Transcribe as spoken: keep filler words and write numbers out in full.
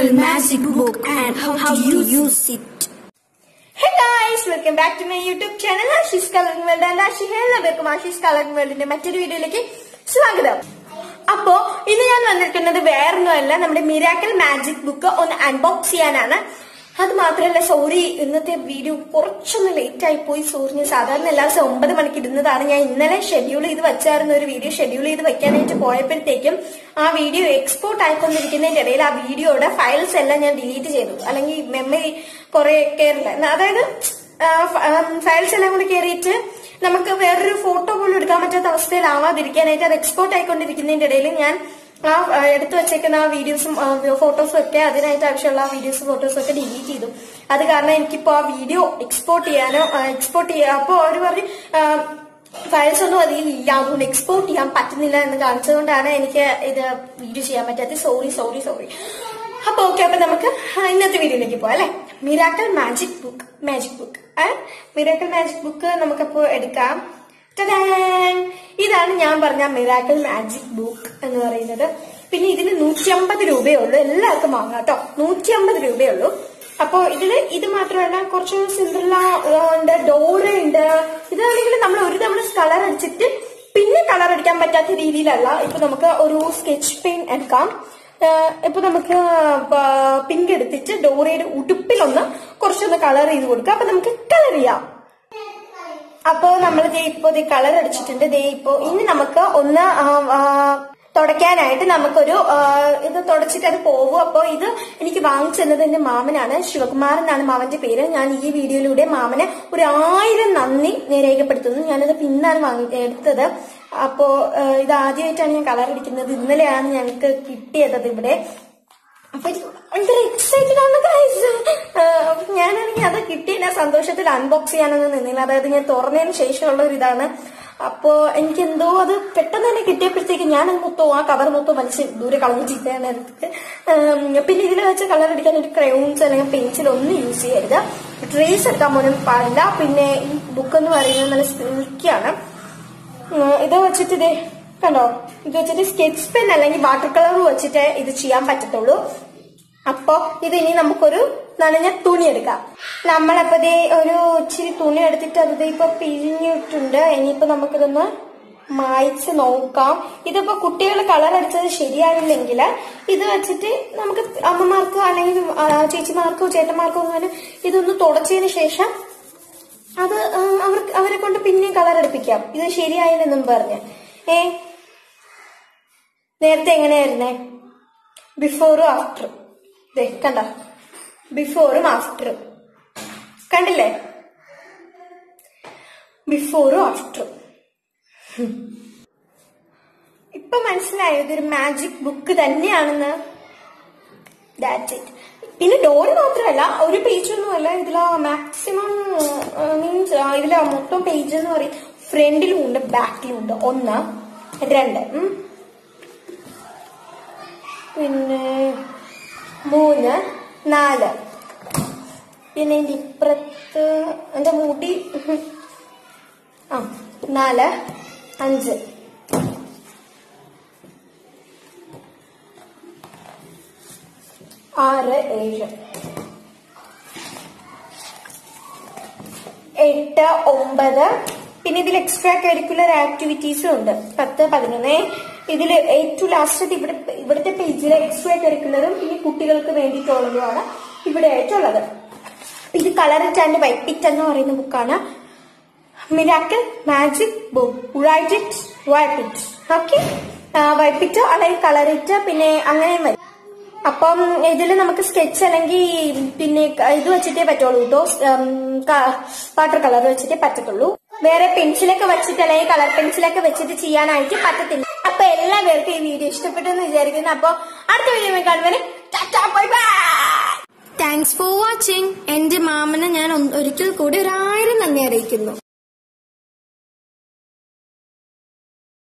Miracle Magic Book and how to use it. Hey guys, welcome back to my YouTube channel. Ashi's Coloring World and Ashi. Hello, Ashi's Coloring World in the video like Swagada. Appo, in the young under where no Miracle Magic Book on unboxing. That's why sorry in the video portion late type of source Southern Last Umba the Manikidin the schedule is the video schedule is the vacancy to point and take him a video export icon the video the files and delete it. Alangi memory correct care files and carry it. Namaka very photo will come at the still lava the export icon the beginning the daily and എടുത്തു വെച്ചേക്കുന്ന വീഡിയോസും ഫോട്ടോസും ഒക്കെ അതിനായിട്ട് ആവശ്യമുള്ള videos ഫോട്ടോസും ഒക്കെ delete ചെയ്തു. അത് കാരണം എനിക്കിപ്പോ ആ വീഡിയോ എക്സ്പോർട്ട് ചെയ്യാനോ എക്സ്പോർട്ട് ചെയ്യാ അപ്പൊ അവര് പറഞ്ഞു ഫയൽസ് ഒന്നും അതിൽ ഇല്ല, അതുകൊണ്ട് എക്സ്പോർട്ട് ചെയ്യാൻ പറ്റുന്നില്ല എന്ന് കാണിച്ചതുകൊണ്ടാണ് എനിക്ക് ഇത് വീഡിയോ ചെയ്യാൻ പറ്റാത്തത്. സോറി സോറി സോറി അപ്പൊ ഓക്കെ, അപ്പൊ നമുക്ക് ഇന്നത്തെ വീഡിയോയിലേക്ക് പോവാം അല്ലെ. Miracle magic book magic book miracle magic book നമുക്കപ്പോ എടുക്കാം. ഇതാണ് ഞാൻ പറഞ്ഞ മിറാക്കിൾ മാജിക് ബുക്ക് എന്ന് പറയുന്നത്. പിന്നെ ഇതിന് നൂറ്റി അമ്പത് രൂപയേ ഉള്ളൂ, എല്ലാവർക്കും വാങ്ങാം കേട്ടോ. നൂറ്റി അമ്പത് രൂപയേ ഉള്ളൂ. അപ്പൊ ഇതില് ഇത് മാത്രമല്ല, കുറച്ച് സിൻഡ്രല്ല ഉണ്ട്, ഡോറ ഉണ്ട്. ഇതാണെങ്കിൽ നമ്മൾ ഒരു തവണ കളർ അടിച്ചിട്ട് പിന്നെ കളർ അടിക്കാൻ പറ്റാത്ത രീതിയിലല്ല. ഇപ്പൊ നമുക്ക് ഒരു സ്കെച്ച് പെയിൻ എടുക്കാം. ഇപ്പൊ നമുക്ക് പിങ്ക് എടുത്തിട്ട് ഡോറയുടെ ഉടുപ്പിലൊന്ന് കുറച്ചൊന്ന് കളർ ചെയ്ത് കൊടുക്കാം. അപ്പൊ നമുക്ക് കളർ ചെയ്യാം. അപ്പൊ നമ്മൾ ദേ ഇപ്പൊ ദേ കളർ അടിച്ചിട്ടുണ്ട്. ദേ ഇപ്പൊ ഇനി നമുക്ക് ഒന്ന് തുടയ്ക്കാനായിട്ട് നമുക്കൊരു ഇത് തുടച്ചിട്ട് അത് പോകും. അപ്പൊ ഇത് എനിക്ക് വാങ്ങിച്ചത് എന്റെ മാമനാണ്, ശിവകുമാർ എന്നാണ് മാമന്റെ പേര്. ഞാൻ ഈ വീഡിയോയിലൂടെ മാമന് ഒരു ആയിരം നന്ദി രേഖപ്പെടുത്തുന്നു. ഞാനിത് പിന്നാണ് വാങ്ങി എടുത്തത്. അപ്പോ ഇത് ആദ്യമായിട്ടാണ് ഞാൻ കളർ അടിക്കുന്നത്. ഇന്നലെയാണ് ഞങ്ങൾക്ക് കിട്ടിയത് ഇവിടെ. അപ്പൊ ഭയങ്കര എക്സൈറ്റഡ് ആണ് ഗൈസ്. ഞാനാണെങ്കിൽ അത് കിട്ടിയ സന്തോഷത്തിൽ അൺബോക്സ് ചെയ്യാനൊന്നും നിന്നില്ല. അതായത് ഞാൻ തുറന്നതിന് ശേഷമുള്ള ഒരു ഇതാണ്. അപ്പോ എനിക്ക് എന്തോ അത് പെട്ടെന്ന് തന്നെ കിട്ടിയപ്പോഴത്തേക്ക് ഞാൻ മൊത്തം ആ കവർ മൊത്തം വലിച്ച് ദൂരെ കളഞ്ഞിട്ടാണ് എടുത്തിട്ട്. പിന്നെ ഇതിൽ വെച്ച് കളർ അടിക്കാൻ ഒരു ക്രയോൺസ് അല്ലെങ്കിൽ പെൻസിൽ ഒന്നും യൂസ് ചെയ്യരുത്. ട്രേസ് എടുക്കാൻ പോലും പാടില്ല. പിന്നെ ഈ ബുക്ക് എന്ന് പറയുന്നത് നല്ല സ്റ്റിക്കിയാണ്. ഇത് വെച്ചിട്ട് ഇതേ കണ്ടോ, ഇത് വെച്ചിട്ട് സ്കെച്ച് പെൻ അല്ലെങ്കിൽ വാട്ടർ കളർ വെച്ചിട്ട് ഇത് ചെയ്യാൻ പറ്റത്തുള്ളൂ. അപ്പൊ ഇത് ഇനി നമുക്കൊരു നനഞ്ഞ തുണി എടുക്കാം. നമ്മളപ്പോ ദേ ഒരു ഇച്ചിരി തുണി എടുത്തിട്ട് അത് ഇപ്പൊ പിഴിഞ്ഞിട്ടുണ്ട്. ഇനിയിപ്പോ നമുക്കിതൊന്ന് മായ്ച്ച് നോക്കാം. ഇതിപ്പോ കുട്ടികൾ കളർ അടിച്ചത് ശരിയായില്ലെങ്കിൽ ഇത് വെച്ചിട്ട് നമുക്ക് അമ്മമാർക്കോ അല്ലെങ്കിൽ ചേച്ചിമാർക്കോ ചേട്ടന്മാർക്കോ അങ്ങനെ ഇതൊന്ന് തുടച്ചതിന് ശേഷം അത് അവർക്ക് അവരെ കൊണ്ട് പിന്നെയും കളർ അടുപ്പിക്കാം. ഇത് ശരിയായില്ലെന്നും പറഞ്ഞ് ഏ നേരത്തെ എങ്ങനെയായിരുന്നേ, ബിഫോറും ആഫ്റ്ററും. കണ്ട, ബിഫോറും ആഫ്റ്ററും കണ്ടില്ലേ, ബിഫോറും ആഫ്റ്ററും. ഇപ്പൊ മനസ്സിലായോ ഇതൊരു മാജിക് ബുക്ക് തന്നെയാണെന്ന്. That's it. പിന്നെ ഡോറ് മാത്രമല്ല, ഒരു പേജൊന്നുമല്ല ഇതില മാക്സിമം മീൻസ് ഇതില മൊത്തം പേജ് എന്ന് പറയും. ഫ്രണ്ടിലും ഉണ്ട് ബാക്കിലും ഉണ്ട്. ഒന്ന് രണ്ട് പിന്നെ മൂന്ന് നാല് പിന്നെ എന്റെ ഇപ്പുറത്ത് എന്റെ മുടി ആ നാല് അഞ്ച് ആറ് ഏഴ് എട്ട് ഒമ്പത് പിന്നെ ഇതിൽ എക്സ്ട്രാ കരിക്കുലർ ആക്ടിവിറ്റീസും ഉണ്ട്. പത്ത് പതിനൊന്ന് ഇതിൽ ഏറ്റവും ലാസ്റ്റ് ഇവിടെ ഇവിടുത്തെ പേജിൽ എക്സ്ട്രാ കരിക്കുലറും പിന്നെ കുട്ടികൾക്ക് വേണ്ടിയിട്ടുള്ളതുമാണ് ഇവിടെ ആയിട്ടുള്ളത്. ഇത് colour it and wipe it എന്ന് പറയുന്ന ബുക്കാണ്. Miracle magic book write it wipe it. Okay, wipe it അല്ലെങ്കിൽ കളർ ഇറ്റ് പിന്നെ അങ്ങനെ വരും. അപ്പം ഇതിൽ നമുക്ക് സ്കെച്ച് അല്ലെങ്കിൽ പിന്നെ ഇത് വെച്ചിട്ടേ പറ്റുള്ളൂ കേട്ടോ, വാട്ടർ കളർ വെച്ചിട്ടേ പറ്റത്തുള്ളൂ. വേറെ പെൻസിലൊക്കെ വെച്ചിട്ട് അല്ലെങ്കിൽ കളർ പെൻസിലൊക്കെ വെച്ചിട്ട് ചെയ്യാനായിട്ട് പറ്റത്തില്ല. അപ്പൊ എല്ലാവർക്കും ഈ വീഡിയോ ഇഷ്ടപ്പെട്ടെന്ന് വിചാരിക്കുന്നു. അപ്പൊ അടുത്ത വീഡിയോ കാണുന്നവരെ bye bye. Thanks for watching. എന്റെ മാമനെ ഞാൻ ഒരിക്കൽ കൂടി ഒരായിരം നന്ദി അറിയിക്കുന്നു.